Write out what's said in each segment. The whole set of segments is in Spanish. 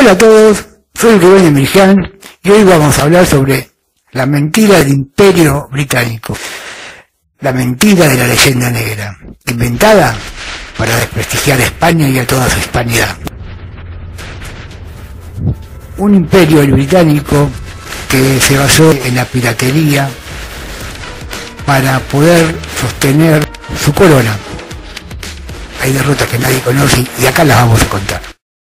Hola a todos, soy Rubén Emilián y hoy vamos a hablar sobre la mentira del Imperio Británico, la mentira de la leyenda negra, inventada para desprestigiar a España y a toda su hispanidad. Un imperio el británico que se basó en la piratería para poder sostener su corona. Hay derrotas que nadie conoce y acá las vamos a contar.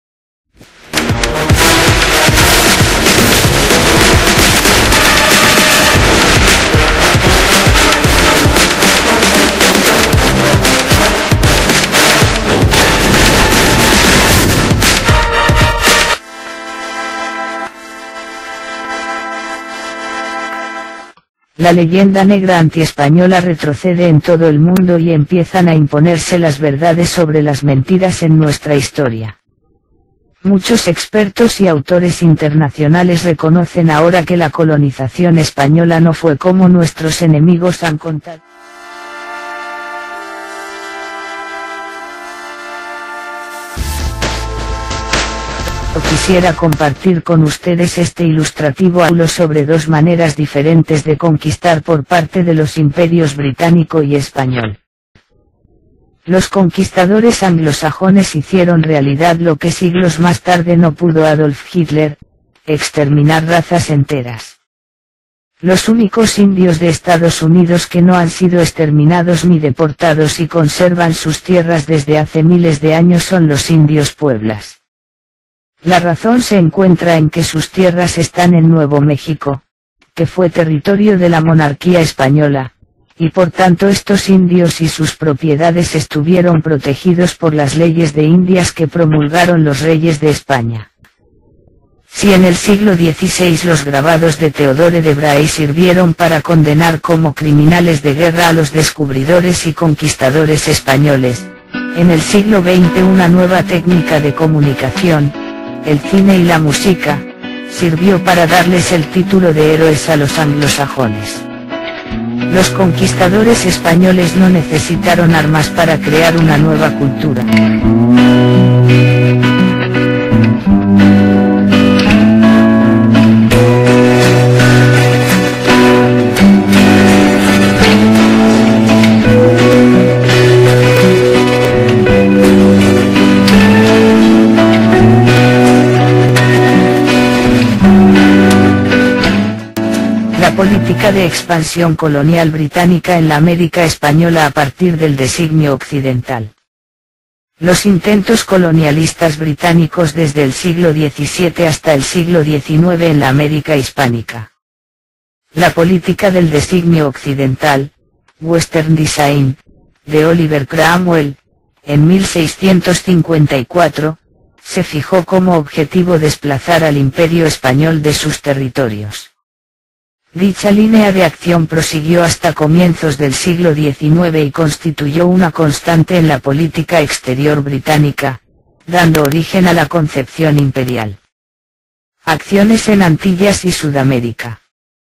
La leyenda negra antiespañola retrocede en todo el mundo y empiezan a imponerse las verdades sobre las mentiras en nuestra historia. Muchos expertos y autores internacionales reconocen ahora que la colonización española no fue como nuestros enemigos han contado. Quisiera compartir con ustedes este ilustrativo aulo sobre dos maneras diferentes de conquistar por parte de los imperios británico y español. Los conquistadores anglosajones hicieron realidad lo que siglos más tarde no pudo Adolf Hitler: exterminar razas enteras. Los únicos indios de Estados Unidos que no han sido exterminados ni deportados y conservan sus tierras desde hace miles de años son los indios pueblas. La razón se encuentra en que sus tierras están en Nuevo México, que fue territorio de la monarquía española, y por tanto estos indios y sus propiedades estuvieron protegidos por las leyes de Indias que promulgaron los reyes de España. Si en el siglo XVI los grabados de Theodore de Bray sirvieron para condenar como criminales de guerra a los descubridores y conquistadores españoles, en el siglo XX una nueva técnica de comunicación, el cine y la música, sirvió para darles el título de héroes a los anglosajones. Los conquistadores españoles no necesitaron armas para crear una nueva cultura. Política de expansión colonial británica en la América española a partir del designio occidental. Los intentos colonialistas británicos desde el siglo XVII hasta el siglo XIX en la América hispánica. La política del designio occidental, Western Design, de Oliver Cromwell, en 1654, se fijó como objetivo desplazar al Imperio español de sus territorios. Dicha línea de acción prosiguió hasta comienzos del siglo XIX y constituyó una constante en la política exterior británica, dando origen a la concepción imperial. Acciones en Antillas y Sudamérica.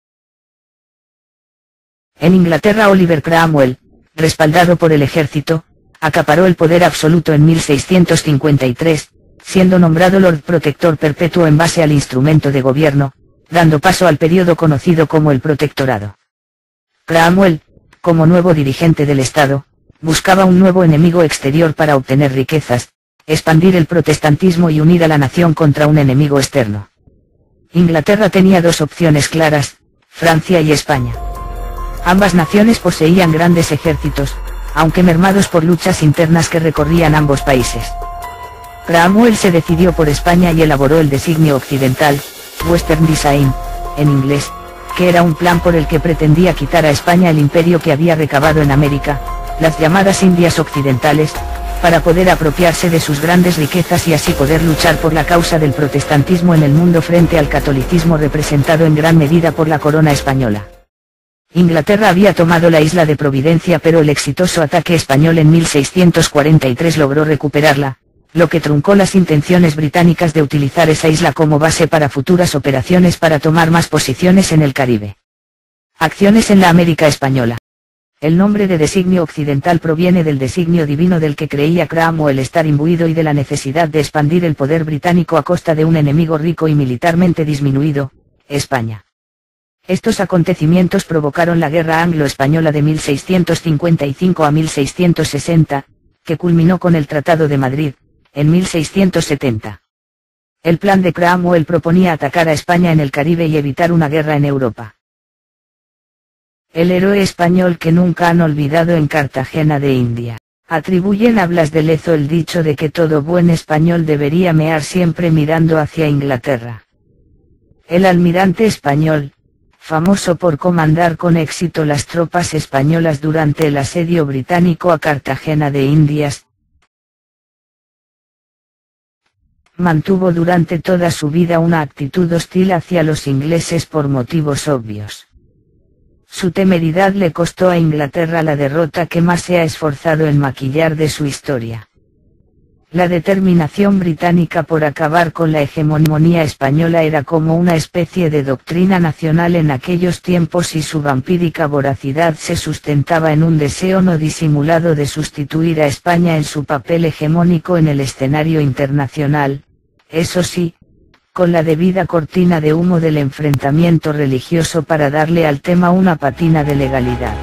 En Inglaterra Oliver Cromwell, respaldado por el ejército, acaparó el poder absoluto en 1653, siendo nombrado Lord Protector Perpetuo en base al instrumento de gobierno, dando paso al periodo conocido como el Protectorado. Cromwell, como nuevo dirigente del Estado, buscaba un nuevo enemigo exterior para obtener riquezas, expandir el protestantismo y unir a la nación contra un enemigo externo. Inglaterra tenía dos opciones claras: Francia y España. Ambas naciones poseían grandes ejércitos, aunque mermados por luchas internas que recorrían ambos países. Cromwell se decidió por España y elaboró el designio occidental, Western Design, en inglés, que era un plan por el que pretendía quitar a España el imperio que había recabado en América, las llamadas Indias Occidentales, para poder apropiarse de sus grandes riquezas y así poder luchar por la causa del protestantismo en el mundo frente al catolicismo representado en gran medida por la corona española. Inglaterra había tomado la isla de Providencia, pero el exitoso ataque español en 1643 logró recuperarla, lo que truncó las intenciones británicas de utilizar esa isla como base para futuras operaciones para tomar más posiciones en el Caribe. Acciones en la América española. El nombre de designio occidental proviene del designio divino del que creía Cromwell estar imbuido y de la necesidad de expandir el poder británico a costa de un enemigo rico y militarmente disminuido, España. Estos acontecimientos provocaron la Guerra Anglo-Española de 1655 a 1660, que culminó con el Tratado de Madrid, en 1670. El plan de Cromwell proponía atacar a España en el Caribe y evitar una guerra en Europa. El héroe español que nunca han olvidado en Cartagena de India. Atribuyen a Blas de Lezo el dicho de que todo buen español debería mear siempre mirando hacia Inglaterra. El almirante español, famoso por comandar con éxito las tropas españolas durante el asedio británico a Cartagena de Indias, mantuvo durante toda su vida una actitud hostil hacia los ingleses por motivos obvios. Su temeridad le costó a Inglaterra la derrota que más se ha esforzado en maquillar de su historia. La determinación británica por acabar con la hegemonía española era como una especie de doctrina nacional en aquellos tiempos y su vampírica voracidad se sustentaba en un deseo no disimulado de sustituir a España en su papel hegemónico en el escenario internacional, eso sí, con la debida cortina de humo del enfrentamiento religioso para darle al tema una patina de legalidad.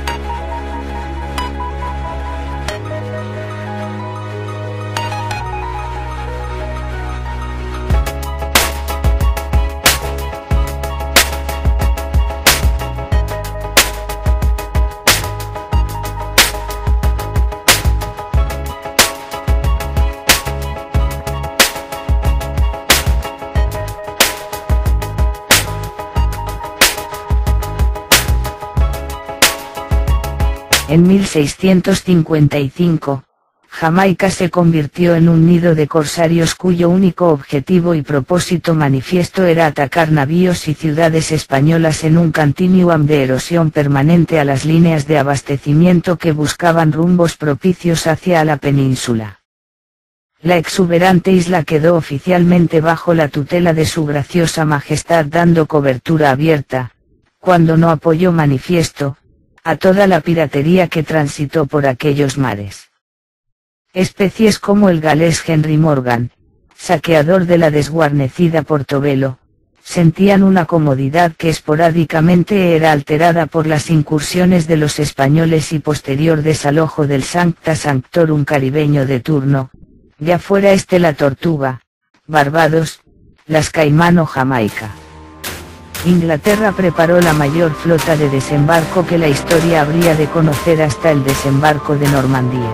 En 1655, Jamaica se convirtió en un nido de corsarios cuyo único objetivo y propósito manifiesto era atacar navíos y ciudades españolas en un continuum de erosión permanente a las líneas de abastecimiento que buscaban rumbos propicios hacia la península. La exuberante isla quedó oficialmente bajo la tutela de su graciosa majestad dando cobertura abierta, cuando no apoyo manifiesto, a toda la piratería que transitó por aquellos mares. Especies como el galés Henry Morgan, saqueador de la desguarnecida Portobelo, sentían una comodidad que esporádicamente era alterada por las incursiones de los españoles y posterior desalojo del Sancta Sanctorum caribeño de turno, ya fuera la Tortuga, Barbados, las Caimán o Jamaica. Inglaterra preparó la mayor flota de desembarco que la historia habría de conocer hasta el desembarco de Normandía.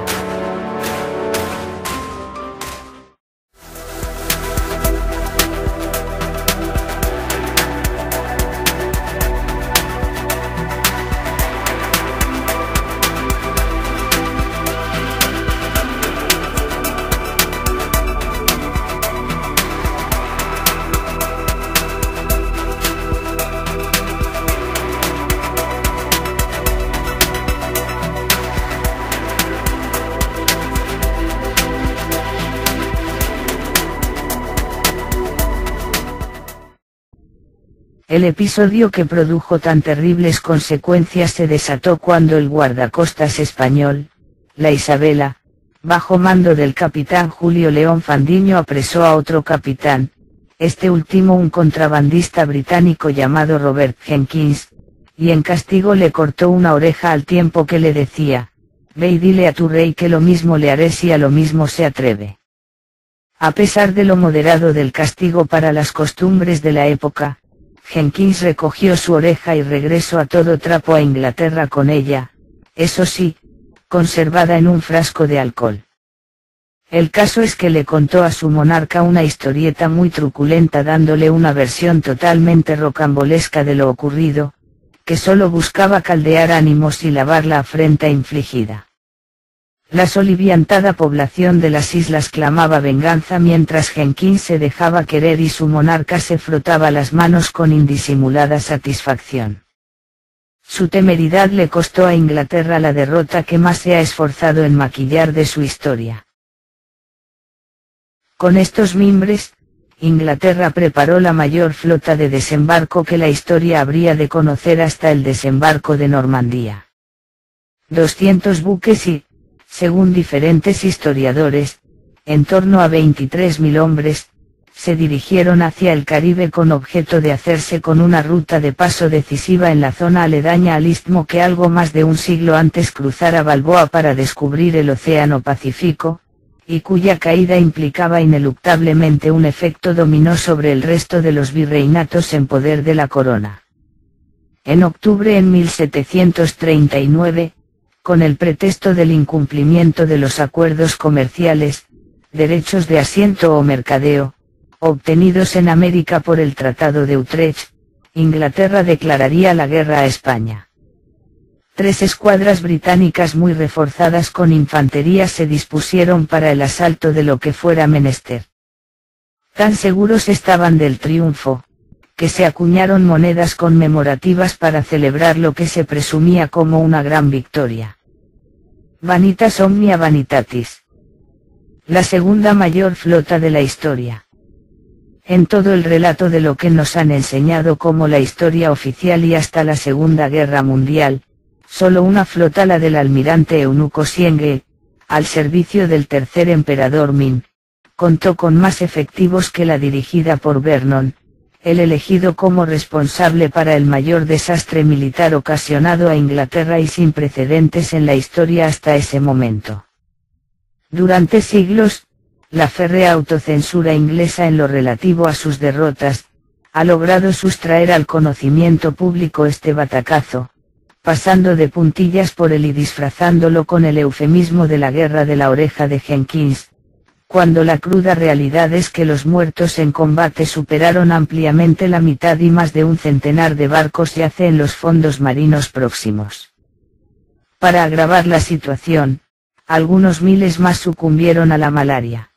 El episodio que produjo tan terribles consecuencias se desató cuando el guardacostas español, la Isabela, bajo mando del capitán Julio León Fandiño apresó a otro capitán, este último un contrabandista británico llamado Robert Jenkins, y en castigo le cortó una oreja al tiempo que le decía, ve y dile a tu rey que lo mismo le haré si a lo mismo se atreve. A pesar de lo moderado del castigo para las costumbres de la época, Jenkins recogió su oreja y regresó a todo trapo a Inglaterra con ella, eso sí, conservada en un frasco de alcohol. El caso es que le contó a su monarca una historieta muy truculenta dándole una versión totalmente rocambolesca de lo ocurrido, que solo buscaba caldear ánimos y lavar la afrenta infligida. La soliviantada población de las islas clamaba venganza mientras Jenkins se dejaba querer y su monarca se frotaba las manos con indisimulada satisfacción. Su temeridad le costó a Inglaterra la derrota que más se ha esforzado en maquillar de su historia. Con estos mimbres, Inglaterra preparó la mayor flota de desembarco que la historia habría de conocer hasta el desembarco de Normandía. 200 buques y, según diferentes historiadores, en torno a 23.000 hombres, se dirigieron hacia el Caribe con objeto de hacerse con una ruta de paso decisiva en la zona aledaña al istmo que algo más de un siglo antes cruzara Balboa para descubrir el Océano Pacífico, y cuya caída implicaba ineluctablemente un efecto dominó sobre el resto de los virreinatos en poder de la corona. En octubre en 1739, con el pretexto del incumplimiento de los acuerdos comerciales, derechos de asiento o mercadeo, obtenidos en América por el Tratado de Utrecht, Inglaterra declararía la guerra a España. 3 escuadras británicas muy reforzadas con infantería se dispusieron para el asalto de lo que fuera menester. Tan seguros estaban del triunfo, que se acuñaron monedas conmemorativas para celebrar lo que se presumía como una gran victoria. Vanitas omnia vanitatis. La segunda mayor flota de la historia. En todo el relato de lo que nos han enseñado como la historia oficial y hasta la Segunda Guerra Mundial, solo una flota, la del almirante Eunuco Sienge, al servicio del tercer emperador Ming, contó con más efectivos que la dirigida por Vernon, el elegido como responsable para el mayor desastre militar ocasionado a Inglaterra y sin precedentes en la historia hasta ese momento. Durante siglos, la férrea autocensura inglesa en lo relativo a sus derrotas, ha logrado sustraer al conocimiento público este batacazo, pasando de puntillas por él y disfrazándolo con el eufemismo de la guerra de la oreja de Jenkins, cuando la cruda realidad es que los muertos en combate superaron ampliamente la mitad y más de un centenar de barcos yace en los fondos marinos próximos. Para agravar la situación, algunos miles más sucumbieron a la malaria.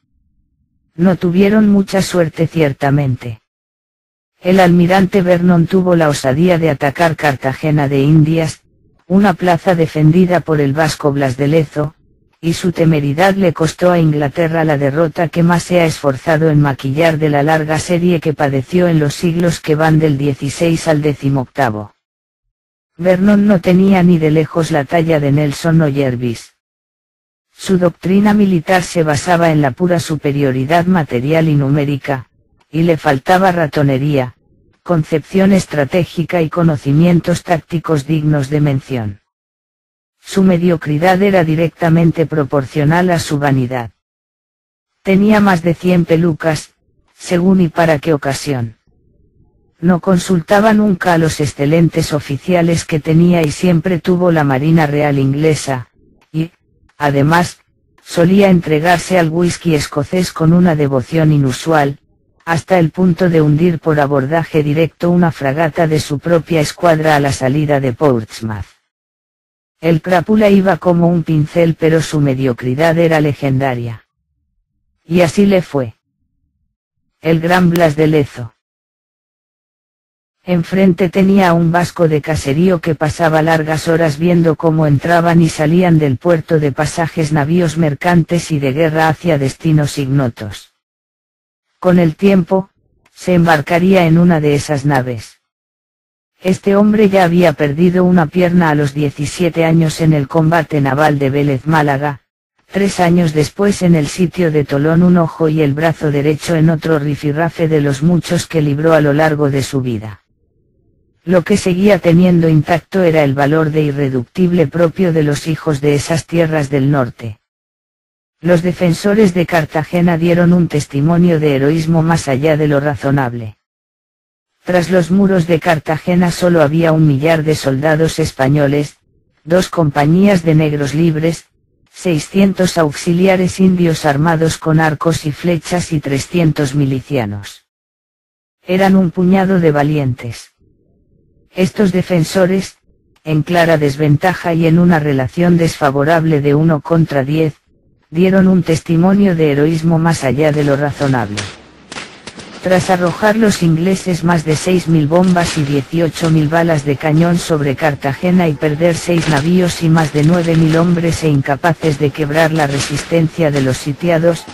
No tuvieron mucha suerte ciertamente. El almirante Vernon tuvo la osadía de atacar Cartagena de Indias, una plaza defendida por el vasco Blas de Lezo, y su temeridad le costó a Inglaterra la derrota que más se ha esforzado en maquillar de la larga serie que padeció en los siglos que van del XVI al XVIII. Vernon no tenía ni de lejos la talla de Nelson o Jervis. Su doctrina militar se basaba en la pura superioridad material y numérica, y le faltaba ratonería, concepción estratégica y conocimientos tácticos dignos de mención. Su mediocridad era directamente proporcional a su vanidad. Tenía más de 100 pelucas, según y para qué ocasión. No consultaba nunca a los excelentes oficiales que tenía y siempre tuvo la Marina Real inglesa, y, además, solía entregarse al whisky escocés con una devoción inusual, hasta el punto de hundir por abordaje directo una fragata de su propia escuadra a la salida de Portsmouth. El crápula iba como un pincel, pero su mediocridad era legendaria. Y así le fue. El gran Blas de Lezo. Enfrente tenía a un vasco de caserío que pasaba largas horas viendo cómo entraban y salían del puerto de pasajes navíos mercantes y de guerra hacia destinos ignotos. Con el tiempo, se embarcaría en una de esas naves. Este hombre ya había perdido una pierna a los 17 años en el combate naval de Vélez Málaga, 3 años después en el sitio de Tolón un ojo y el brazo derecho en otro rifirrafe de los muchos que libró a lo largo de su vida. Lo que seguía teniendo intacto era el valor de irreductible propio de los hijos de esas tierras del norte. Los defensores de Cartagena dieron un testimonio de heroísmo más allá de lo razonable. Tras los muros de Cartagena solo había 1 millar de soldados españoles, 2 compañías de negros libres, 600 auxiliares indios armados con arcos y flechas y 300 milicianos. Eran un puñado de valientes. Estos defensores, en clara desventaja y en una relación desfavorable de 1 contra 10, dieron un testimonio de heroísmo más allá de lo razonable. Tras arrojar los ingleses más de 6.000 bombas y 18.000 balas de cañón sobre Cartagena y perder 6 navíos y más de 9.000 hombres e incapaces de quebrar la resistencia de los sitiados,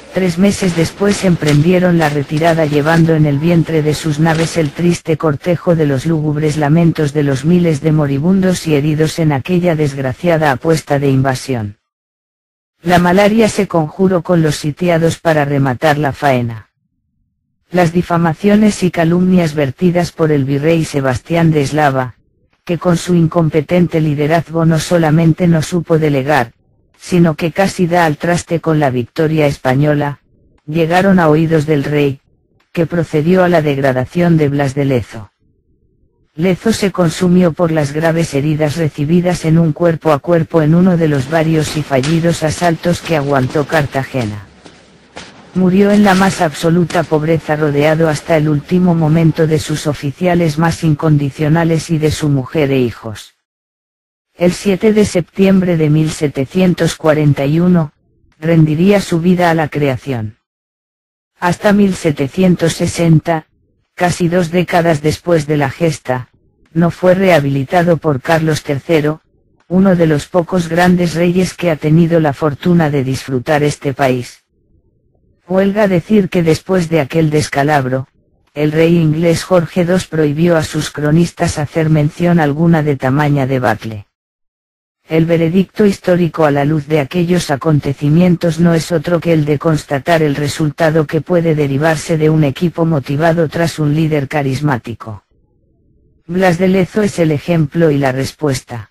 3 meses después emprendieron la retirada llevando en el vientre de sus naves el triste cortejo de los lúgubres lamentos de los miles de moribundos y heridos en aquella desgraciada apuesta de invasión. La malaria se conjuró con los sitiados para rematar la faena. Las difamaciones y calumnias vertidas por el virrey Sebastián de Eslava, que con su incompetente liderazgo no solamente no supo delegar, sino que casi da al traste con la victoria española, llegaron a oídos del rey, que procedió a la degradación de Blas de Lezo. Lezo se consumió por las graves heridas recibidas en un cuerpo a cuerpo en uno de los varios y fallidos asaltos que aguantó Cartagena. Murió en la más absoluta pobreza rodeado hasta el último momento de sus oficiales más incondicionales y de su mujer e hijos. El 7 de septiembre de 1741, rendiría su vida a la creación. Hasta 1760, casi 2 décadas después de la gesta, no fue rehabilitado por Carlos III, uno de los pocos grandes reyes que ha tenido la fortuna de disfrutar este país. Huelga decir que después de aquel descalabro, el rey inglés Jorge II prohibió a sus cronistas hacer mención alguna de tamaña debacle. El veredicto histórico a la luz de aquellos acontecimientos no es otro que el de constatar el resultado que puede derivarse de un equipo motivado tras un líder carismático. Blas de Lezo es el ejemplo y la respuesta.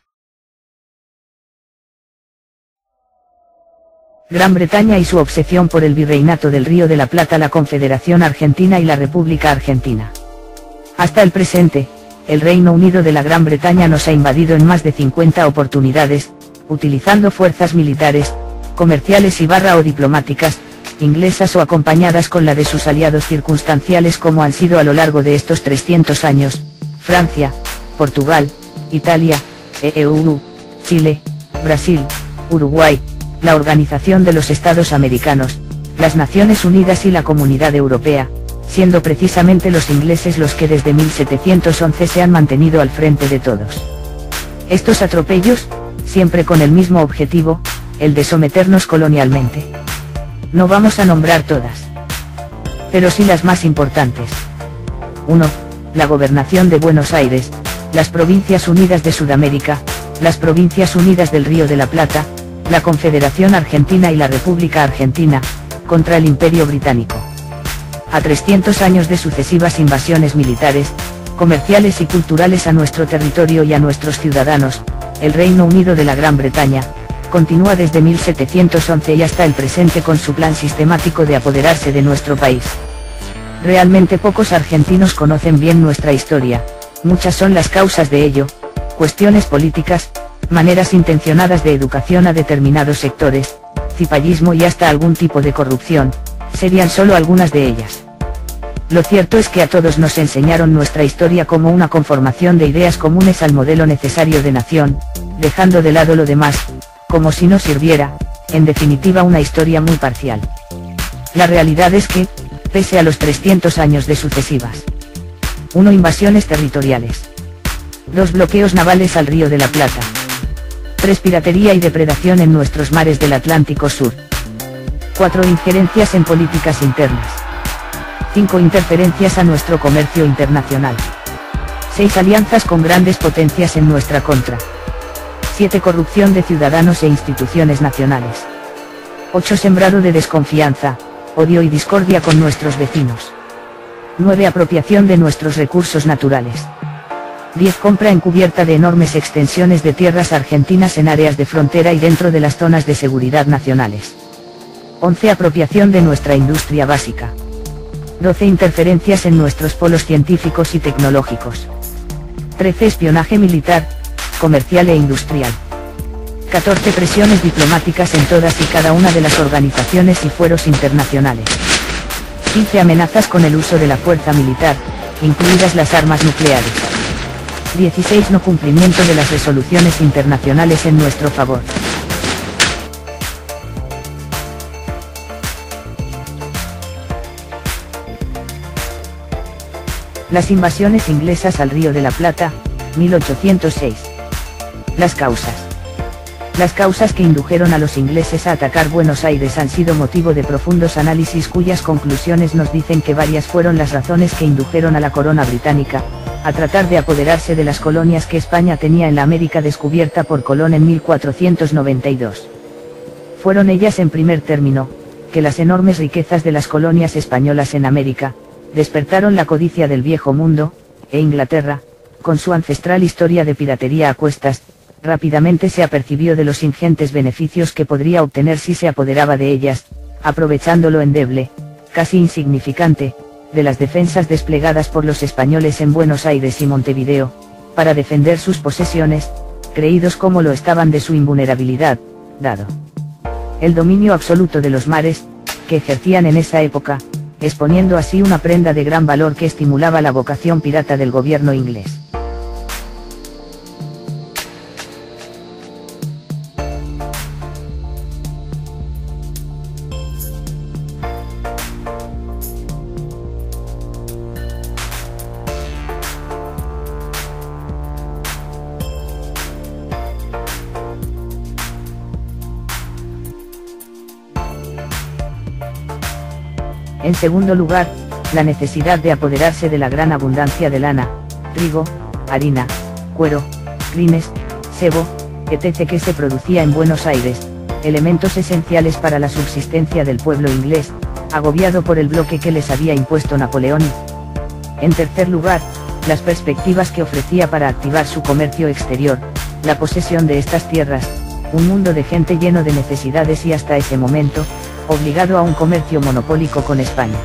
Gran Bretaña y su obsesión por el virreinato del Río de la Plata, la Confederación Argentina y la República Argentina. Hasta el presente, el Reino Unido de la Gran Bretaña nos ha invadido en más de 50 oportunidades, utilizando fuerzas militares, comerciales o diplomáticas, inglesas o acompañadas con la de sus aliados circunstanciales como han sido a lo largo de estos 300 años, Francia, Portugal, Italia, EU, Chile, Brasil, Uruguay, la Organización de los Estados Americanos, las Naciones Unidas y la Comunidad Europea, siendo precisamente los ingleses los que desde 1711 se han mantenido al frente de todos estos atropellos, siempre con el mismo objetivo, el de someternos colonialmente. No vamos a nombrar todas, pero sí las más importantes. 1. La Gobernación de Buenos Aires, las Provincias Unidas de Sudamérica, las Provincias Unidas del Río de la Plata, la Confederación Argentina y la República Argentina, contra el Imperio Británico. A 300 años de sucesivas invasiones militares, comerciales y culturales a nuestro territorio y a nuestros ciudadanos, el Reino Unido de la Gran Bretaña, continúa desde 1711 y hasta el presente con su plan sistemático de apoderarse de nuestro país. Realmente pocos argentinos conocen bien nuestra historia, muchas son las causas de ello, cuestiones políticas, maneras intencionadas de educación a determinados sectores, cipallismo y hasta algún tipo de corrupción, serían solo algunas de ellas. Lo cierto es que a todos nos enseñaron nuestra historia como una conformación de ideas comunes al modelo necesario de nación, dejando de lado lo demás, como si no sirviera, en definitiva una historia muy parcial. La realidad es que, pese a los 300 años de sucesivas 1. Invasiones territoriales. 2. Bloqueos navales al Río de la Plata. 3. Piratería y depredación en nuestros mares del Atlántico Sur. 4. Injerencias en políticas internas. 5. Interferencias a nuestro comercio internacional. 6. Alianzas con grandes potencias en nuestra contra. 7. Corrupción de ciudadanos e instituciones nacionales. 8. Sembrado de desconfianza, odio y discordia con nuestros vecinos. 9. Apropiación de nuestros recursos naturales. 10. Compra encubierta de enormes extensiones de tierras argentinas en áreas de frontera y dentro de las zonas de seguridad nacionales. 11. Apropiación de nuestra industria básica. 12. Interferencias en nuestros polos científicos y tecnológicos. 13. Espionaje militar, comercial e industrial. 14. Presiones diplomáticas en todas y cada una de las organizaciones y fueros internacionales. 15. Amenazas con el uso de la fuerza militar, incluidas las armas nucleares. 16. No cumplimiento de las resoluciones internacionales en nuestro favor. Las invasiones inglesas al Río de la Plata, 1806. Las causas. Las causas que indujeron a los ingleses a atacar Buenos Aires han sido motivo de profundos análisis cuyas conclusiones nos dicen que varias fueron las razones que indujeron a la corona británica a tratar de apoderarse de las colonias que España tenía en la América descubierta por Colón en 1492. Fueron ellas en primer término, que las enormes riquezas de las colonias españolas en América despertaron la codicia del viejo mundo, e Inglaterra, con su ancestral historia de piratería a cuestas, rápidamente se apercibió de los ingentes beneficios que podría obtener si se apoderaba de ellas, aprovechando lo endeble, casi insignificante, de las defensas desplegadas por los españoles en Buenos Aires y Montevideo, para defender sus posesiones, creídos como lo estaban de su invulnerabilidad, dado el dominio absoluto de los mares, que ejercían en esa época, exponiendo así una prenda de gran valor que estimulaba la vocación pirata del gobierno inglés. En segundo lugar, la necesidad de apoderarse de la gran abundancia de lana, trigo, harina, cuero, crines, sebo, etc. que se producía en Buenos Aires, elementos esenciales para la subsistencia del pueblo inglés, agobiado por el bloque que les había impuesto Napoleón. En tercer lugar, las perspectivas que ofrecía para activar su comercio exterior, la posesión de estas tierras, un mundo de gente lleno de necesidades y hasta ese momento, obligado a un comercio monopólico con España.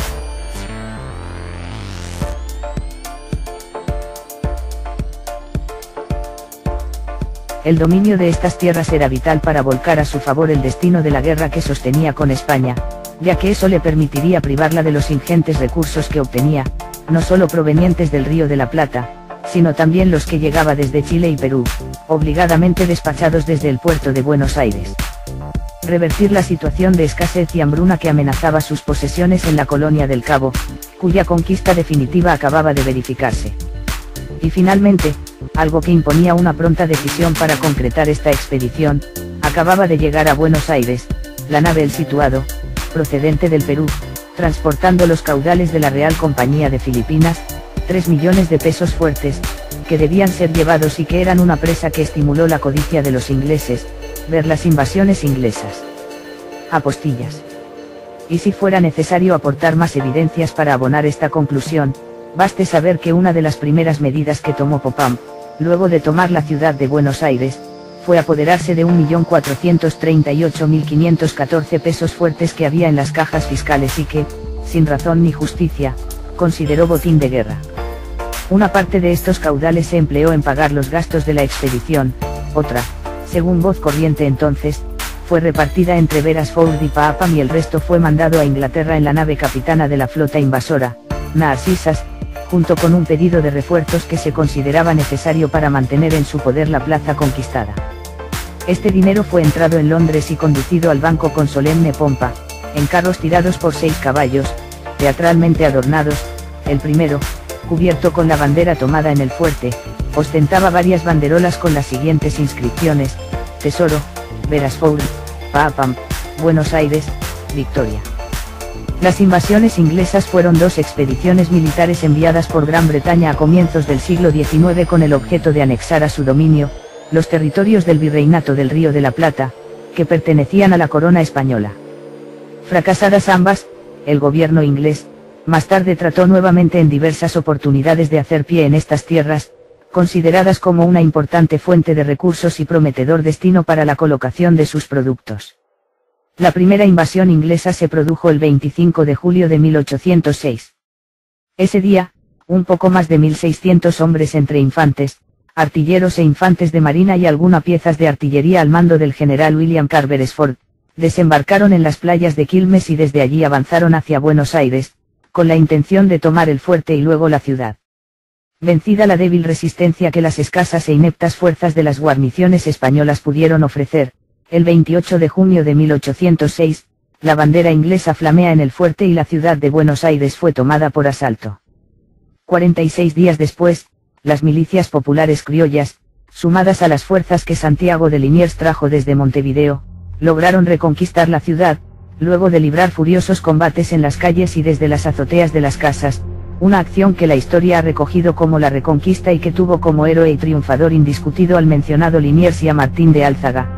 El dominio de estas tierras era vital para volcar a su favor el destino de la guerra que sostenía con España, ya que eso le permitiría privarla de los ingentes recursos que obtenía, no solo provenientes del Río de la Plata, sino también los que llegaba desde Chile y Perú, obligadamente despachados desde el puerto de Buenos Aires. Revertir la situación de escasez y hambruna que amenazaba sus posesiones en la colonia del Cabo, cuya conquista definitiva acababa de verificarse. Y finalmente, algo que imponía una pronta decisión para concretar esta expedición, acababa de llegar a Buenos Aires, la nave El Situado, procedente del Perú, transportando los caudales de la Real Compañía de Filipinas, 3 millones de pesos fuertes, que debían ser llevados y que eran una presa que estimuló la codicia de los ingleses, ver las invasiones inglesas. Apostillas. Y si fuera necesario aportar más evidencias para abonar esta conclusión, baste saber que una de las primeras medidas que tomó Popham, luego de tomar la ciudad de Buenos Aires, fue apoderarse de 1.438.514 pesos fuertes que había en las cajas fiscales y que, sin razón ni justicia, consideró botín de guerra. Una parte de estos caudales se empleó en pagar los gastos de la expedición, otra, según voz corriente entonces, fue repartida entre Beresford y Popham y el resto fue mandado a Inglaterra en la nave capitana de la flota invasora, Narcisas, junto con un pedido de refuerzos que se consideraba necesario para mantener en su poder la plaza conquistada. Este dinero fue entrado en Londres y conducido al banco con solemne pompa, en carros tirados por 6 caballos, teatralmente adornados. El primero, cubierto con la bandera tomada en el fuerte, ostentaba varias banderolas con las siguientes inscripciones: Tesoro, Beresford, Popham, Buenos Aires, Victoria. Las invasiones inglesas fueron 2 expediciones militares enviadas por Gran Bretaña a comienzos del siglo XIX con el objeto de anexar a su dominio los territorios del Virreinato del Río de la Plata, que pertenecían a la corona española. Fracasadas ambas, el gobierno inglés, más tarde trató nuevamente en diversas oportunidades de hacer pie en estas tierras, consideradas como una importante fuente de recursos y prometedor destino para la colocación de sus productos. La primera invasión inglesa se produjo el 25 de julio de 1806. Ese día, un poco más de 1.600 hombres entre infantes, artilleros e infantes de marina y algunas piezas de artillería al mando del general William Carr Beresford, desembarcaron en las playas de Quilmes y desde allí avanzaron hacia Buenos Aires, con la intención de tomar el fuerte y luego la ciudad. Vencida la débil resistencia que las escasas e ineptas fuerzas de las guarniciones españolas pudieron ofrecer, el 28 de junio de 1806, la bandera inglesa flamea en el fuerte y la ciudad de Buenos Aires fue tomada por asalto. 46 días después, las milicias populares criollas, sumadas a las fuerzas que Santiago de Liniers trajo desde Montevideo, lograron reconquistar la ciudad, luego de librar furiosos combates en las calles y desde las azoteas de las casas, una acción que la historia ha recogido como la Reconquista y que tuvo como héroe y triunfador indiscutido al mencionado Liniers y a Martín de Álzaga.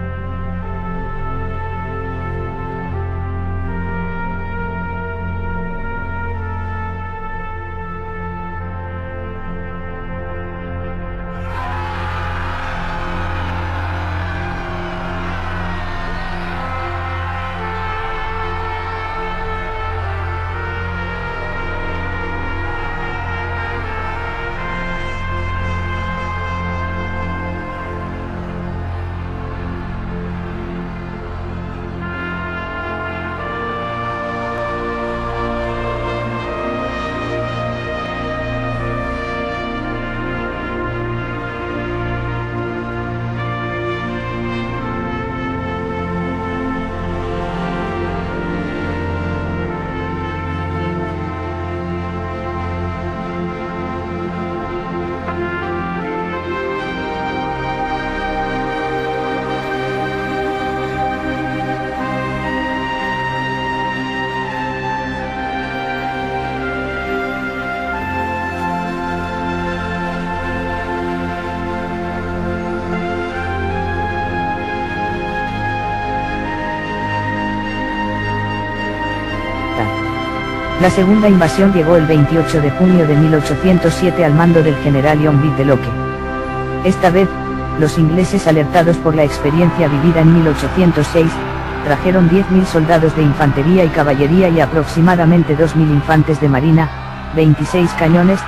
La segunda invasión llegó el 28 de junio de 1807 al mando del general John Bitelloque. Esta vez, los ingleses, alertados por la experiencia vivida en 1806, trajeron 10.000 soldados de infantería y caballería y aproximadamente 2.000 infantes de marina, 26 cañones,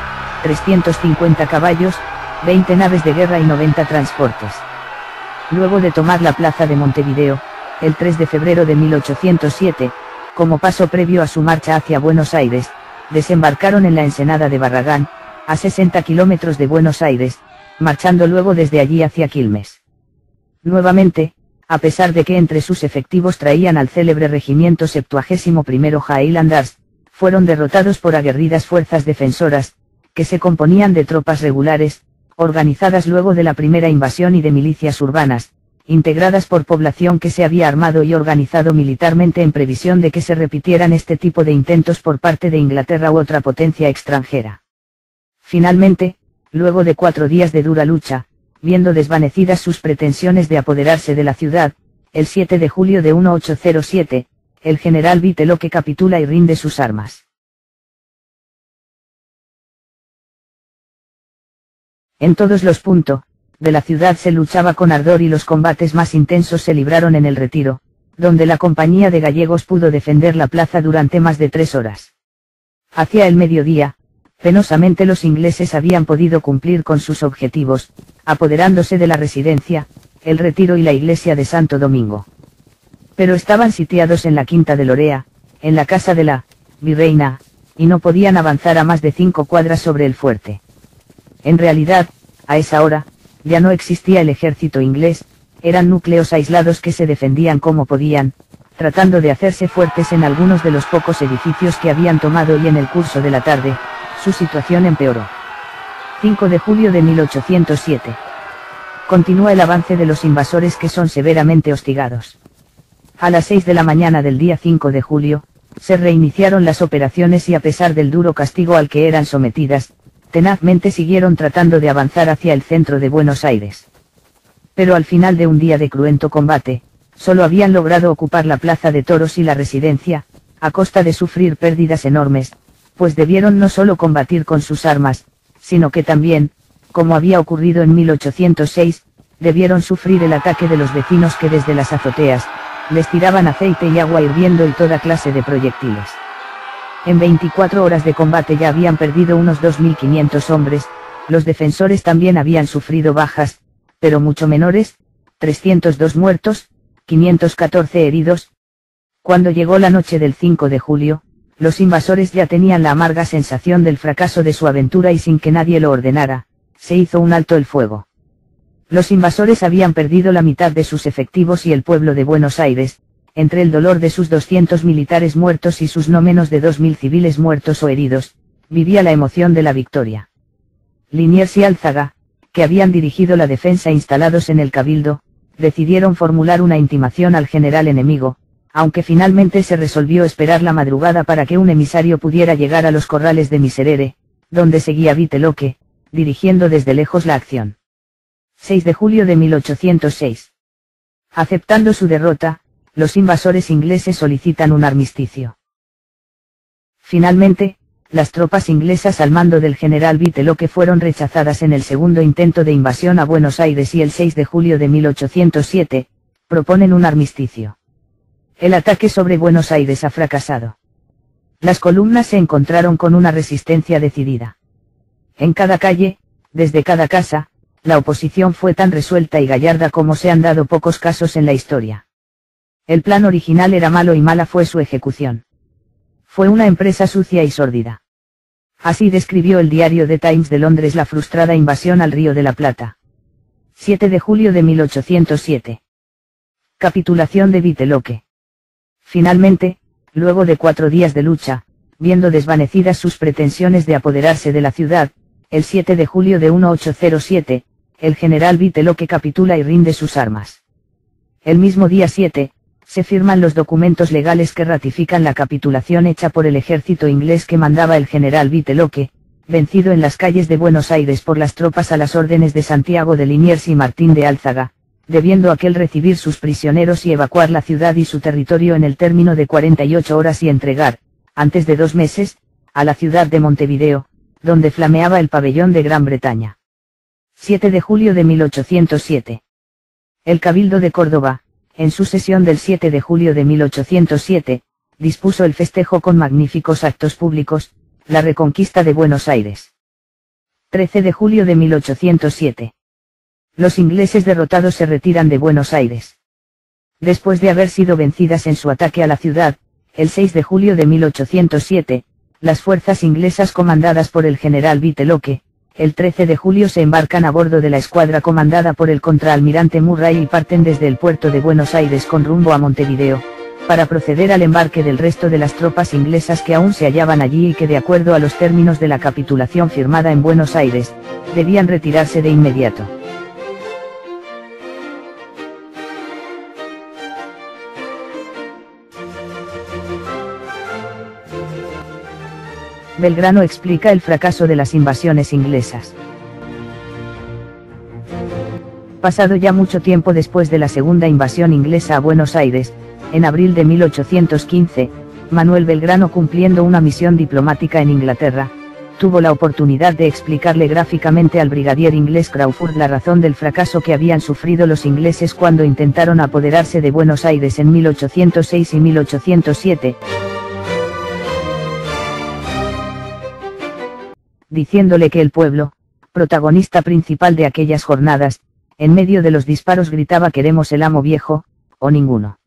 350 caballos, 20 naves de guerra y 90 transportes. Luego de tomar la plaza de Montevideo, el 3 de febrero de 1807, como paso previo a su marcha hacia Buenos Aires, desembarcaron en la ensenada de Barragán, a 60 kilómetros de Buenos Aires, marchando luego desde allí hacia Quilmes. Nuevamente, a pesar de que entre sus efectivos traían al célebre regimiento 71º Highlanders, fueron derrotados por aguerridas fuerzas defensoras, que se componían de tropas regulares, organizadas luego de la primera invasión y de milicias urbanas, integradas por población que se había armado y organizado militarmente en previsión de que se repitieran este tipo de intentos por parte de Inglaterra u otra potencia extranjera. Finalmente, luego de 4 días de dura lucha, viendo desvanecidas sus pretensiones de apoderarse de la ciudad, el 7 de julio de 1807, el general Bitelloque capitula y rinde sus armas. En todos los puntos de la ciudad se luchaba con ardor y los combates más intensos se libraron en el Retiro, donde la compañía de gallegos pudo defender la plaza durante más de 3 horas. Hacia el mediodía, penosamente los ingleses habían podido cumplir con sus objetivos, apoderándose de la residencia, el Retiro y la iglesia de Santo Domingo. Pero estaban sitiados en la Quinta de Lorea, en la casa de la virreina, y no podían avanzar a más de 5 cuadras sobre el fuerte. En realidad, a esa hora, ya no existía el ejército inglés, eran núcleos aislados que se defendían como podían, tratando de hacerse fuertes en algunos de los pocos edificios que habían tomado y en el curso de la tarde, su situación empeoró. 5 de julio de 1807. Continúa el avance de los invasores que son severamente hostigados. A las 6 de la mañana del día 5 de julio, se reiniciaron las operaciones y a pesar del duro castigo al que eran sometidas, tenazmente siguieron tratando de avanzar hacia el centro de Buenos Aires. Pero al final de un día de cruento combate, solo habían logrado ocupar la Plaza de Toros y la Residencia, a costa de sufrir pérdidas enormes, pues debieron no solo combatir con sus armas, sino que también, como había ocurrido en 1806, debieron sufrir el ataque de los vecinos que desde las azoteas, les tiraban aceite y agua hirviendo y toda clase de proyectiles. En 24 horas de combate ya habían perdido unos 2.500 hombres, los defensores también habían sufrido bajas, pero mucho menores, 302 muertos, 514 heridos. Cuando llegó la noche del 5 de julio, los invasores ya tenían la amarga sensación del fracaso de su aventura y sin que nadie lo ordenara, se hizo un alto el fuego. Los invasores habían perdido la mitad de sus efectivos y el pueblo de Buenos Aires, entre el dolor de sus 200 militares muertos y sus no menos de 2.000 civiles muertos o heridos, vivía la emoción de la victoria. Liniers y Álzaga, que habían dirigido la defensa instalados en el Cabildo, decidieron formular una intimación al general enemigo, aunque finalmente se resolvió esperar la madrugada para que un emisario pudiera llegar a los corrales de Miserere, donde seguía Viteloque, dirigiendo desde lejos la acción. 6 de julio de 1806. Aceptando su derrota, los invasores ingleses solicitan un armisticio. Finalmente, las tropas inglesas al mando del general Viteloque fueron rechazadas en el segundo intento de invasión a Buenos Aires y el 6 de julio de 1807, proponen un armisticio. El ataque sobre Buenos Aires ha fracasado. Las columnas se encontraron con una resistencia decidida. En cada calle, desde cada casa, la oposición fue tan resuelta y gallarda como se han dado pocos casos en la historia. El plan original era malo y mala fue su ejecución. Fue una empresa sucia y sórdida. Así describió el diario The Times de Londres la frustrada invasión al Río de la Plata. 7 de julio de 1807. Capitulación de Viteloque. Finalmente, luego de 4 días de lucha, viendo desvanecidas sus pretensiones de apoderarse de la ciudad, el 7 de julio de 1807, el general Viteloque capitula y rinde sus armas. El mismo día 7, se firman los documentos legales que ratifican la capitulación hecha por el ejército inglés que mandaba el general Viteloque, vencido en las calles de Buenos Aires por las tropas a las órdenes de Santiago de Liniers y Martín de Álzaga, debiendo aquel recibir sus prisioneros y evacuar la ciudad y su territorio en el término de 48 horas y entregar, antes de 2 meses, a la ciudad de Montevideo, donde flameaba el pabellón de Gran Bretaña. 7 de julio de 1807. El Cabildo de Córdoba, en su sesión del 7 de julio de 1807, dispuso el festejo con magníficos actos públicos, la reconquista de Buenos Aires. 13 de julio de 1807. Los ingleses derrotados se retiran de Buenos Aires. Después de haber sido vencidas en su ataque a la ciudad, el 6 de julio de 1807, las fuerzas inglesas comandadas por el general Viteloque, el 13 de julio se embarcan a bordo de la escuadra comandada por el contraalmirante Murray y parten desde el puerto de Buenos Aires con rumbo a Montevideo, para proceder al embarque del resto de las tropas inglesas que aún se hallaban allí y que de acuerdo a los términos de la capitulación firmada en Buenos Aires, debían retirarse de inmediato. Belgrano explica el fracaso de las invasiones inglesas. Pasado ya mucho tiempo después de la segunda invasión inglesa a Buenos Aires, en abril de 1815, Manuel Belgrano, cumpliendo una misión diplomática en Inglaterra, tuvo la oportunidad de explicarle gráficamente al brigadier inglés Crawford la razón del fracaso que habían sufrido los ingleses cuando intentaron apoderarse de Buenos Aires en 1806 y 1807. Diciéndole que el pueblo, protagonista principal de aquellas jornadas, en medio de los disparos gritaba: queremos el amo viejo, o ninguno.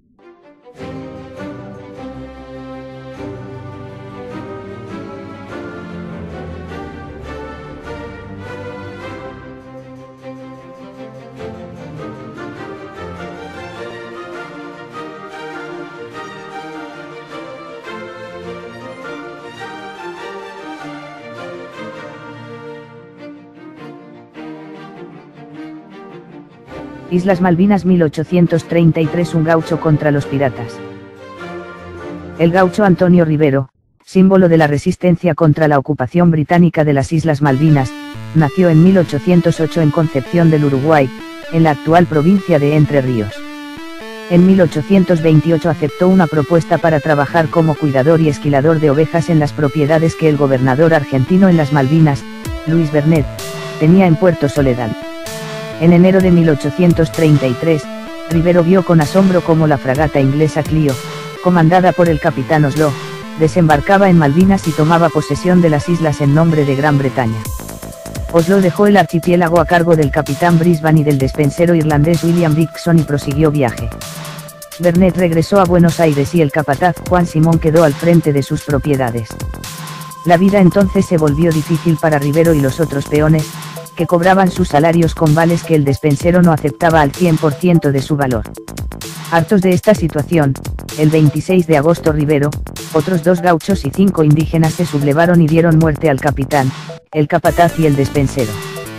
Islas Malvinas 1833. Un gaucho contra los piratas. El gaucho Antonio Rivero, símbolo de la resistencia contra la ocupación británica de las Islas Malvinas, nació en 1808 en Concepción del Uruguay, en la actual provincia de Entre Ríos. En 1828 aceptó una propuesta para trabajar como cuidador y esquilador de ovejas en las propiedades que el gobernador argentino en las Malvinas, Luis Bernet, tenía en Puerto Soledad. En enero de 1833, Rivero vio con asombro cómo la fragata inglesa Clio, comandada por el capitán Oslo, desembarcaba en Malvinas y tomaba posesión de las islas en nombre de Gran Bretaña. Oslo dejó el archipiélago a cargo del capitán Brisbane y del despensero irlandés William Dixon y prosiguió viaje. Bernet regresó a Buenos Aires y el capataz Juan Simón quedó al frente de sus propiedades. La vida entonces se volvió difícil para Rivero y los otros peones, que cobraban sus salarios con vales que el despensero no aceptaba al 100% de su valor. Hartos de esta situación, el 26 de agosto Rivero, otros 2 gauchos y 5 indígenas se sublevaron y dieron muerte al capitán, el capataz y el despensero.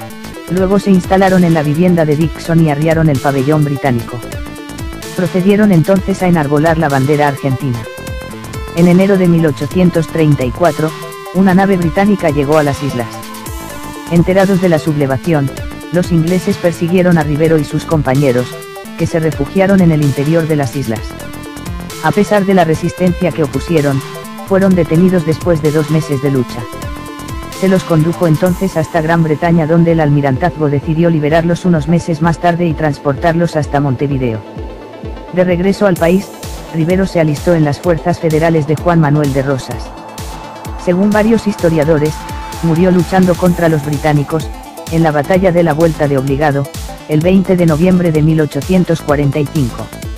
Luego se instalaron en la vivienda de Dixon y arriaron el pabellón británico. Procedieron entonces a enarbolar la bandera argentina. En enero de 1834, una nave británica llegó a las islas. Enterados de la sublevación, los ingleses persiguieron a Rivero y sus compañeros, que se refugiaron en el interior de las islas. A pesar de la resistencia que opusieron, fueron detenidos después de 2 meses de lucha. Se los condujo entonces hasta Gran Bretaña, donde el almirantazgo decidió liberarlos unos meses más tarde y transportarlos hasta Montevideo. De regreso al país, Rivero se alistó en las fuerzas federales de Juan Manuel de Rosas. Según varios historiadores, murió luchando contra los británicos, en la batalla de la Vuelta de Obligado, el 20 de noviembre de 1845.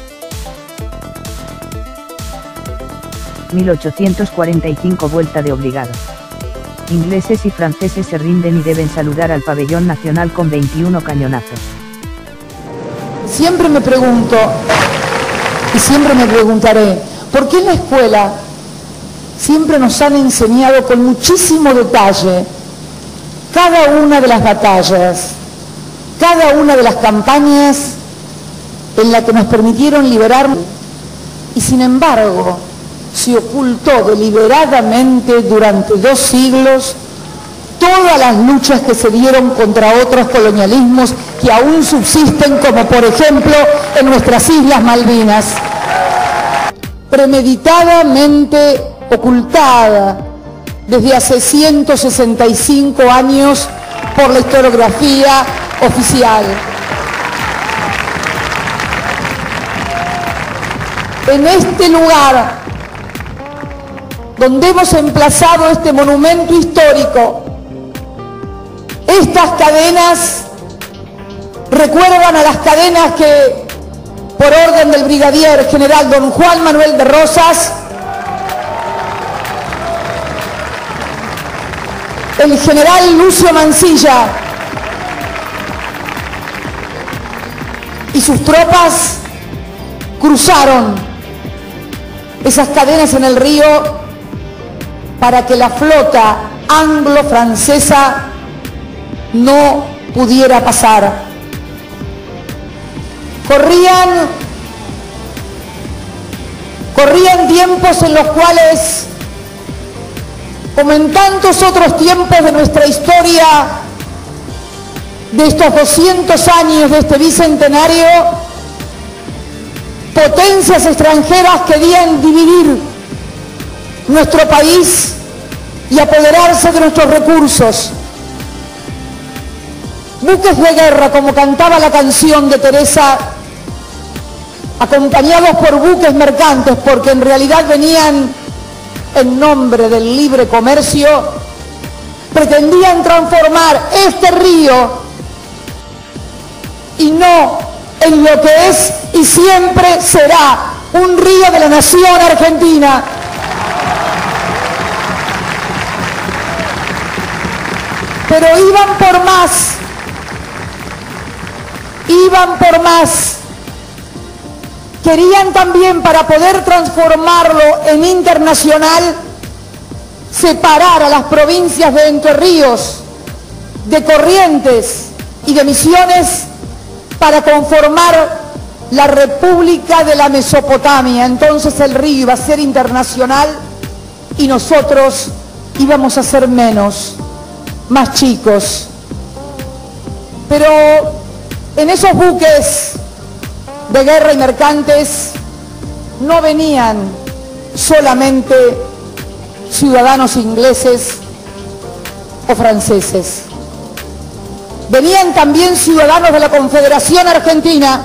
1845 Vuelta de Obligado. Ingleses y franceses se rinden y deben saludar al pabellón nacional con 21 cañonazos. Siempre me pregunto, y siempre me preguntaré, ¿por qué en la escuela siempre nos han enseñado con muchísimo detalle cada una de las batallas, cada una de las campañas en la que nos permitieron liberarnos, y sin embargo se ocultó deliberadamente durante 2 siglos todas las luchas que se dieron contra otros colonialismos que aún subsisten, como por ejemplo en nuestras Islas Malvinas, premeditadamente ocultada desde hace 165 años por la historiografía oficial. En este lugar donde hemos emplazado este monumento histórico, estas cadenas recuerdan a las cadenas que, por orden del brigadier general don Juan Manuel de Rosas, el general Lucio Mansilla y sus tropas cruzaron esas cadenas en el río para que la flota anglo-francesa no pudiera pasar. Corrían tiempos en los cuales, como en tantos otros tiempos de nuestra historia, de estos 200 años de este bicentenario, potencias extranjeras querían dividir nuestro país y apoderarse de nuestros recursos. Buques de guerra, como cantaba la canción de Teresa, acompañados por buques mercantes, porque en realidad venían en nombre del libre comercio, pretendían transformar este río, y no en lo que es y siempre será un río de la nación argentina. Pero iban por más, querían también, para poder transformarlo en internacional, separar a las provincias de Entre Ríos, de Corrientes y de Misiones para conformar la República de la Mesopotamia. Entonces el río iba a ser internacional y nosotros íbamos a ser menos, más chicos. Pero en esos buques de guerra y mercantes no venían solamente ciudadanos ingleses o franceses. Venían también ciudadanos de la Confederación Argentina,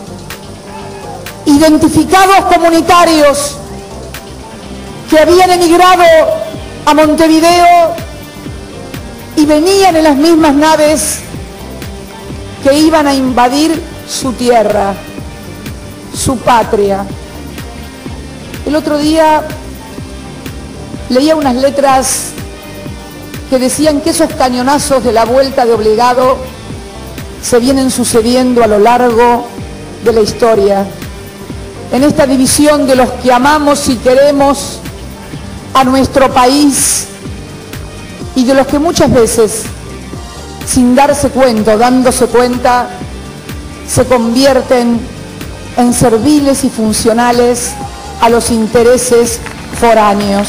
identificados comunitarios que habían emigrado a Montevideo y venían en las mismas naves que iban a invadir su tierra, su patria. El otro día leía unas letras que decían que esos cañonazos de la Vuelta de Obligado se vienen sucediendo a lo largo de la historia, en esta división de los que amamos y queremos a nuestro país y de los que muchas veces sin darse cuenta o dándose cuenta, se convierten en serviles y funcionales a los intereses foráneos.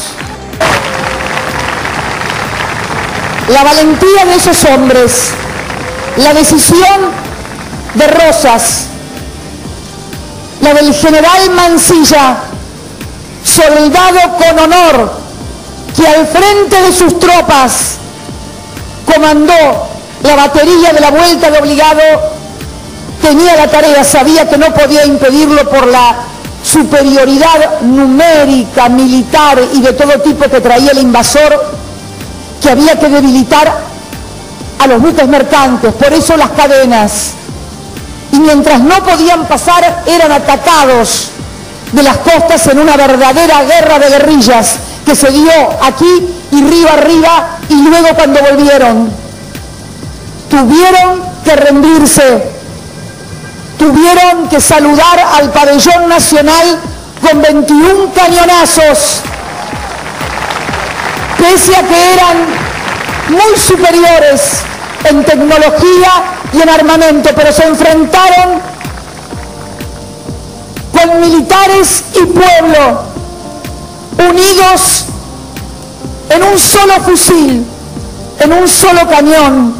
La valentía de esos hombres, la decisión de Rosas, la del general Mansilla, soldado con honor, que al frente de sus tropas comandó la batería de la Vuelta de Obligado, tenía la tarea, sabía que no podía impedirlo por la superioridad numérica, militar y de todo tipo que traía el invasor, que había que debilitar a los buques mercantes, por eso las cadenas. Y mientras no podían pasar, eran atacados de las costas en una verdadera guerra de guerrillas que se dio aquí y río arriba, y luego cuando volvieron tuvieron que rendirse, tuvieron que saludar al pabellón nacional con 21 cañonazos, pese a que eran muy superiores en tecnología y en armamento, pero se enfrentaron con militares y pueblo unidos en un solo fusil, en un solo cañón.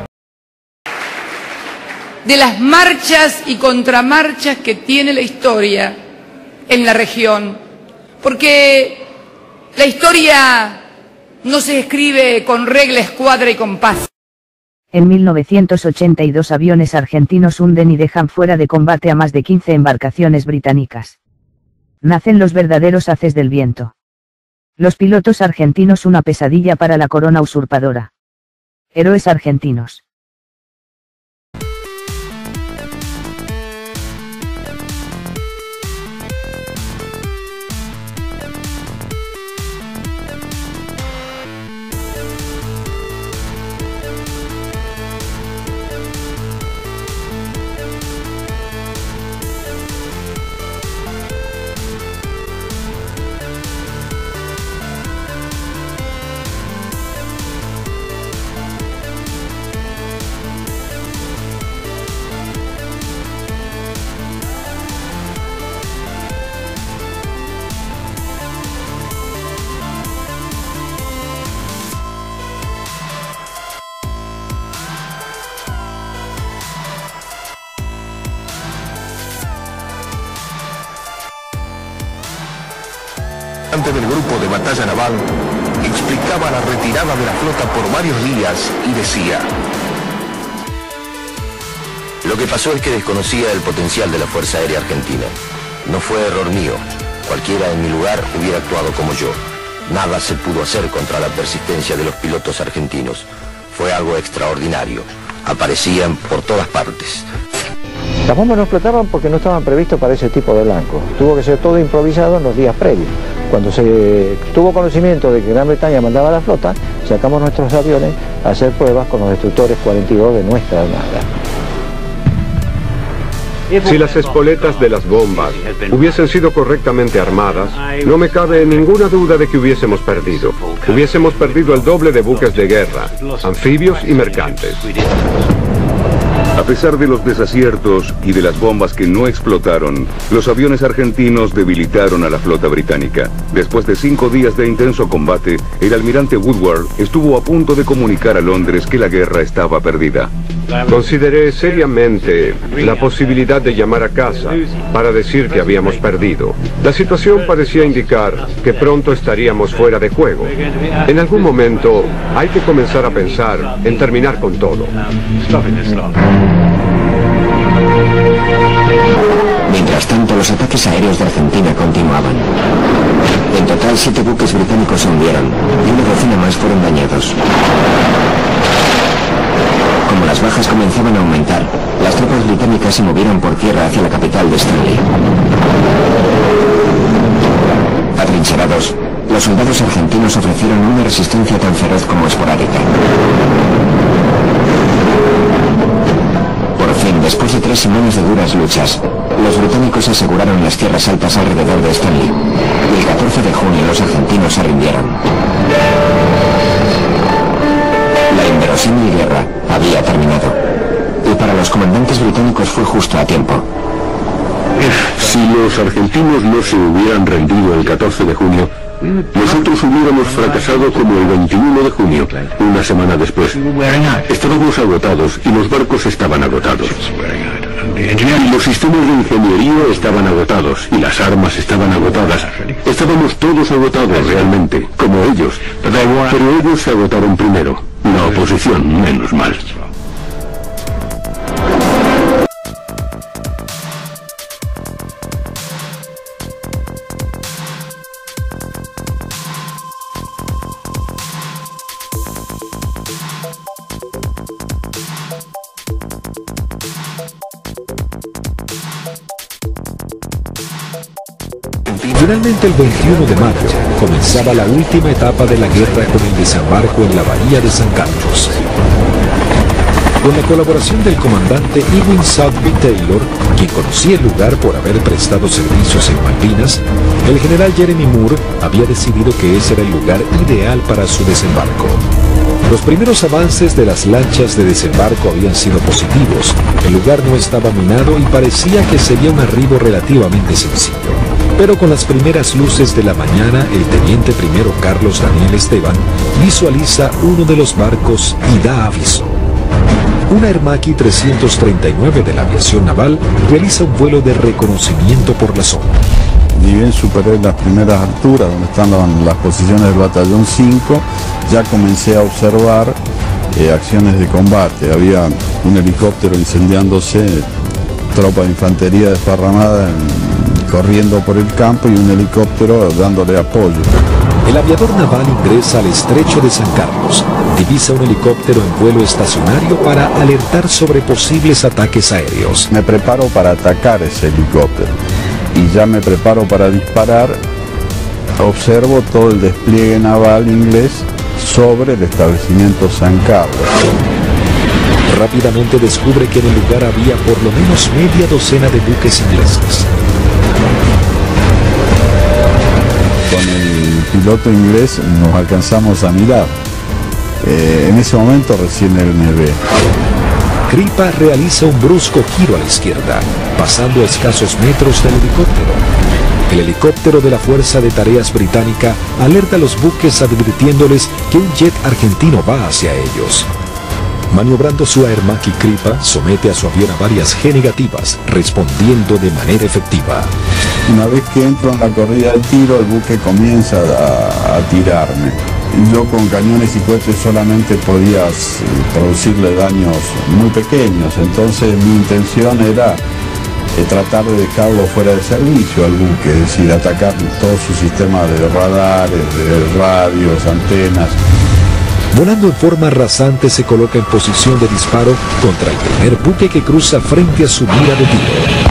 De las marchas y contramarchas que tiene la historia en la región, porque la historia no se escribe con regla, escuadra y compás. En 1982 aviones argentinos hunden y dejan fuera de combate a más de 15 embarcaciones británicas. Nacen los verdaderos haces del viento. Los pilotos argentinos, una pesadilla para la corona usurpadora. Héroes argentinos. Del grupo de batalla naval explicaba la retirada de la flota por varios días y decía: lo que pasó es que desconocía el potencial de la Fuerza Aérea Argentina. No fue error mío. Cualquiera en mi lugar hubiera actuado como yo. Nada se pudo hacer contra la persistencia de los pilotos argentinos. Fue algo extraordinario. Aparecían por todas partes. Las bombas no explotaban porque no estaban previstos para ese tipo de blanco. Tuvo que ser todo improvisado en los días previos. Cuando se tuvo conocimiento de que Gran Bretaña mandaba la flota, sacamos nuestros aviones a hacer pruebas con los destructores 42 de nuestra armada. Si las espoletas de las bombas hubiesen sido correctamente armadas, no me cabe ninguna duda de que hubiésemos perdido. Hubiésemos perdido el doble de buques de guerra, anfibios y mercantes. A pesar de los desaciertos y de las bombas que no explotaron, los aviones argentinos debilitaron a la flota británica. Después de 5 días de intenso combate, el almirante Woodward estuvo a punto de comunicar a Londres que la guerra estaba perdida. Consideré seriamente la posibilidad de llamar a casa para decir que habíamos perdido. La situación parecía indicar que pronto estaríamos fuera de juego. En algún momento hay que comenzar a pensar en terminar con todo. Mientras tanto, los ataques aéreos de Argentina continuaban. En total, 7 buques británicos se hundieron y una docena más fueron dañados. Como las bajas comenzaban a aumentar, las tropas británicas se movieron por tierra hacia la capital de Stanley. Atrincherados, los soldados argentinos ofrecieron una resistencia tan feroz como esporádica. Por fin, después de 3 semanas de duras luchas, los británicos aseguraron las tierras altas alrededor de Stanley, y el 14 de junio los argentinos se rindieron. La inverosímil guerra había terminado. Y para los comandantes británicos fue justo a tiempo. Si los argentinos no se hubieran rendido el 14 de junio, nosotros hubiéramos fracasado como el 21 de junio, una semana después. Estábamos agotados y los barcos estaban agotados. Y los sistemas de ingeniería estaban agotados y las armas estaban agotadas. Estábamos todos agotados realmente, como ellos. Pero ellos se agotaron primero. La oposición, menos mal. Finalmente, el 21 de mayo, comenzaba la última etapa de la guerra con el desembarco en la bahía de San Carlos. Con la colaboración del comandante Ewing Southby Taylor, quien conocía el lugar por haber prestado servicios en Malvinas, el general Jeremy Moore había decidido que ese era el lugar ideal para su desembarco. Los primeros avances de las lanchas de desembarco habían sido positivos, el lugar no estaba minado y parecía que sería un arribo relativamente sencillo. Pero con las primeras luces de la mañana, el teniente primero Carlos Daniel Esteban visualiza uno de los barcos y da aviso. Una Hermaki 339 de la aviación naval realiza un vuelo de reconocimiento por la zona. Ni bien superé las primeras alturas donde estaban las posiciones del batallón 5, ya comencé a observar acciones de combate. Había un helicóptero incendiándose, tropa de infantería desparramada corriendo por el campo y un helicóptero dándole apoyo. El aviador naval ingresa al estrecho de San Carlos, divisa un helicóptero en vuelo estacionario para alertar sobre posibles ataques aéreos. Me preparo para atacar ese helicóptero y ya me preparo para disparar. Observo todo el despliegue naval inglés sobre el establecimiento San Carlos. Rápidamente descubre que en el lugar había por lo menos media docena de buques ingleses. Con el piloto inglés nos alcanzamos a mirar. En ese momento recién él me ve. Crippa realiza un brusco giro a la izquierda, pasando a escasos metros del helicóptero. El helicóptero de la Fuerza de Tareas Británica alerta a los buques advirtiéndoles que un jet argentino va hacia ellos. Maniobrando su Hermaki, Crippa somete a su avión a varias G negativas, respondiendo de manera efectiva. Una vez que entro en la corrida de tiro, el buque comienza a tirarme. Yo con cañones y cohetes solamente podía producirle daños muy pequeños, entonces mi intención era tratar de dejarlo fuera de servicio al buque, es decir, atacar todo su sistema de radares, de radios, antenas. Volando en forma rasante se coloca en posición de disparo contra el primer buque que cruza frente a su mira de tiro.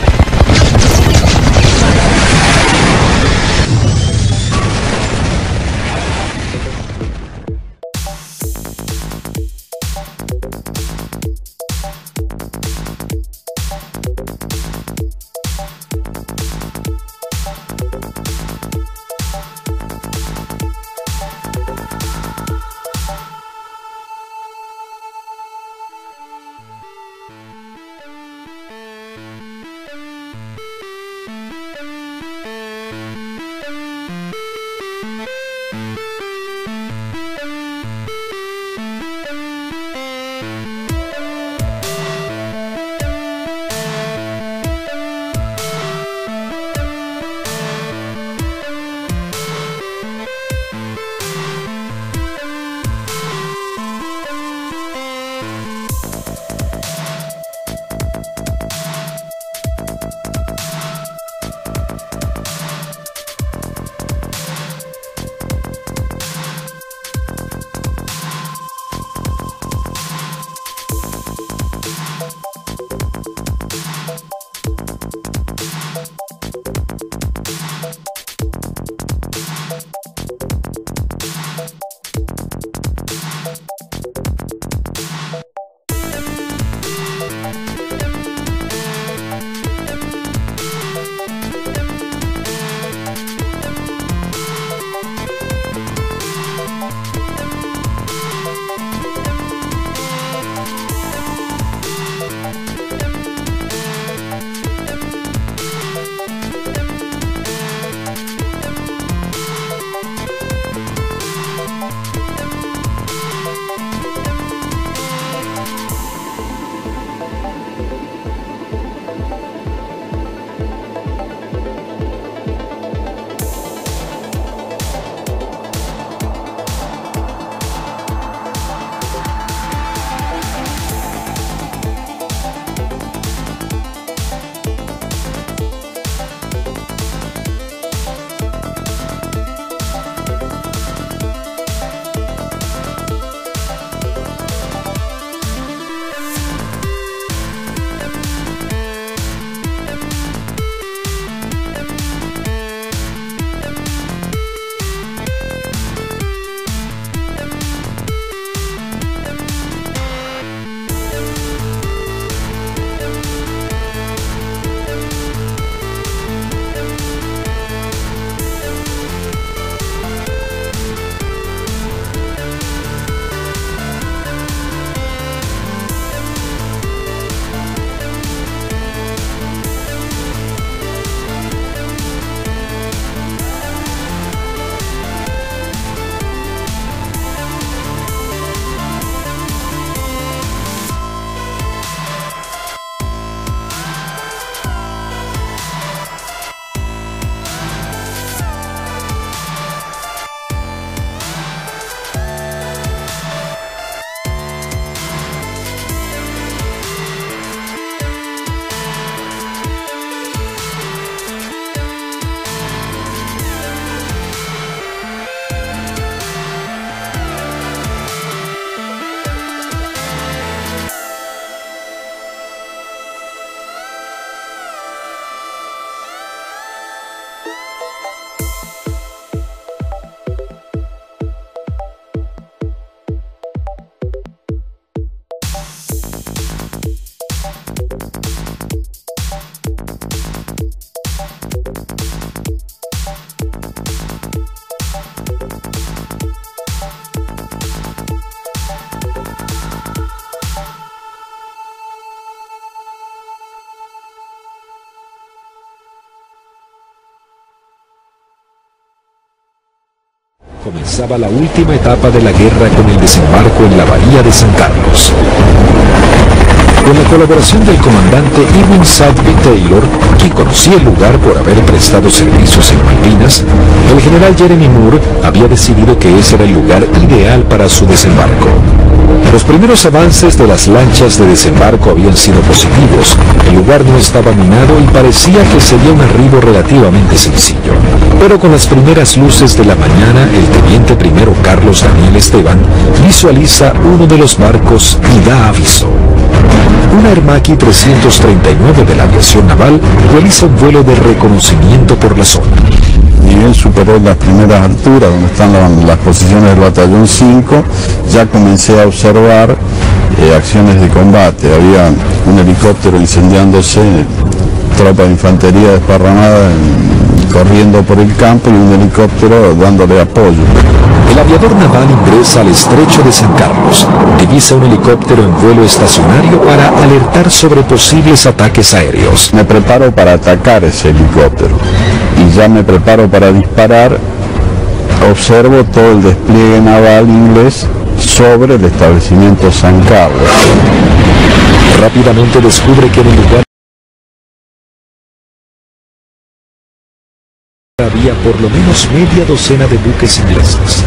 Comenzaba la última etapa de la guerra con el desembarco en la bahía de San Carlos. Con la colaboración del comandante Ewing Southby Taylor, quien conocía el lugar por haber prestado servicios en Malvinas, el general Jeremy Moore había decidido que ese era el lugar ideal para su desembarco. Los primeros avances de las lanchas de desembarco habían sido positivos, el lugar no estaba minado y parecía que sería un arribo relativamente sencillo. Pero con las primeras luces de la mañana, el teniente primero Carlos Daniel Esteban visualiza uno de los barcos y da aviso. Una Hermaki 339 de la aviación naval realiza un vuelo de reconocimiento por la zona. Ni bien superó las primeras alturas, donde están las posiciones del batallón 5, ya comencé a observar acciones de combate. Había un helicóptero incendiándose, tropa de infantería desparramada corriendo por el campo y un helicóptero dándole apoyo. El aviador naval ingresa al estrecho de San Carlos, divisa un helicóptero en vuelo estacionario para alertar sobre posibles ataques aéreos. Me preparo para atacar ese helicóptero y ya me preparo para disparar. Observo todo el despliegue naval inglés sobre el establecimiento San Carlos. Rápidamente descubre que en el lugar había por lo menos media docena de buques ingleses.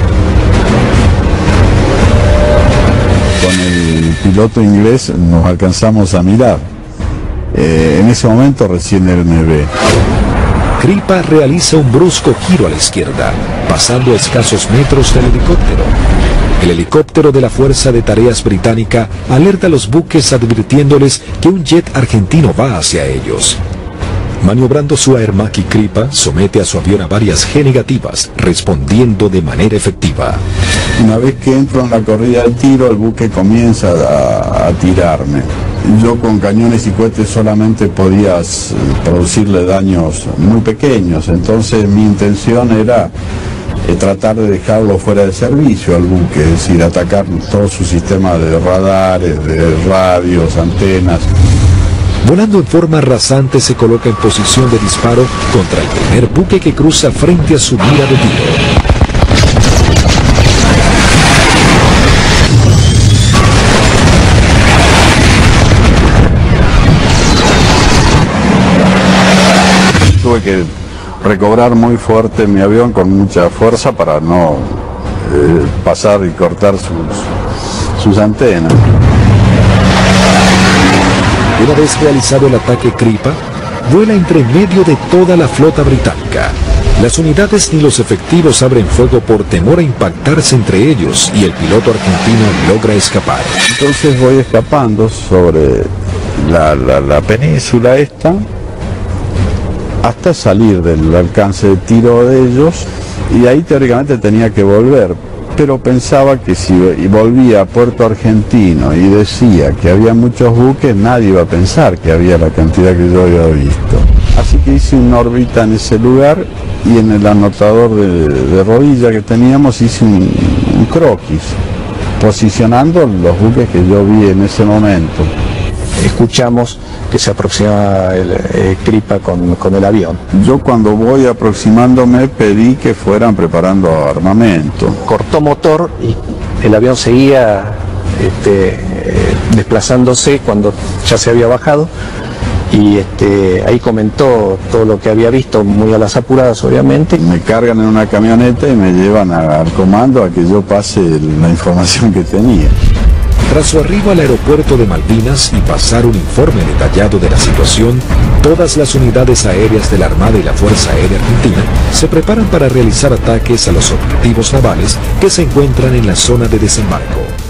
Con el piloto inglés nos alcanzamos a mirar. En ese momento recién él me ve. Crippa realiza un brusco giro a la izquierda, pasando a escasos metros del helicóptero. El helicóptero de la Fuerza de Tareas Británica alerta a los buques advirtiéndoles que un jet argentino va hacia ellos. Maniobrando su Hermaki Crippa, somete a su avión a varias G negativas, respondiendo de manera efectiva. Una vez que entro en la corrida del tiro, el buque comienza a tirarme. Yo con cañones y cohetes solamente podía producirle daños muy pequeños, entonces mi intención era tratar de dejarlo fuera de servicio al buque, es decir, atacar todo su sistema de radares, de radios, antenas. Volando en forma rasante se coloca en posición de disparo contra el primer buque que cruza frente a su mira de tiro. Tuve que recobrar muy fuerte mi avión con mucha fuerza para no pasar y cortar sus antenas. Una vez realizado el ataque Crippa, vuela entre medio de toda la flota británica. Las unidades ni los efectivos abren fuego por temor a impactarse entre ellos y el piloto argentino logra escapar. Entonces voy escapando sobre la península esta hasta salir del alcance de tiro de ellos y ahí teóricamente tenía que volver. Pero pensaba que si volvía a Puerto Argentino y decía que había muchos buques, nadie iba a pensar que había la cantidad que yo había visto. Así que hice una órbita en ese lugar y en el anotador de rodilla que teníamos hice un croquis, posicionando los buques que yo vi en ese momento. Escuchamos que se aproximaba el Crippa con el avión. Yo cuando voy aproximándome pedí que fueran preparando armamento. Cortó motor y el avión seguía desplazándose cuando ya se había bajado y ahí comentó todo lo que había visto, muy a las apuradas obviamente. Me cargan en una camioneta y me llevan al comando a que yo pase la información que tenía. Tras su arribo al aeropuerto de Malvinas y pasar un informe detallado de la situación, todas las unidades aéreas de la Armada y la Fuerza Aérea Argentina se preparan para realizar ataques a los objetivos navales que se encuentran en la zona de desembarco.